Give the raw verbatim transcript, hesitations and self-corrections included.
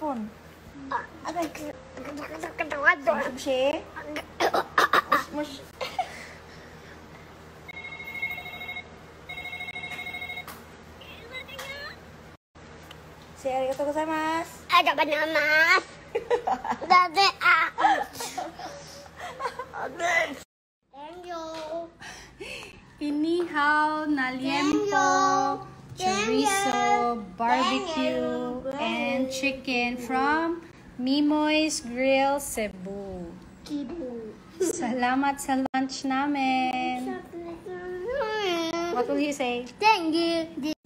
nun. Agay. Mushe. Mush. Say arigatou gozaimasu. Arigatou gozaimasu. Dade, ah. Thank you. Inihaw na liempo, chorizo, barbecue, and chicken from Mimoy's Grill, Cebu. Salamat sa lunch namin. What will you say? Thank you.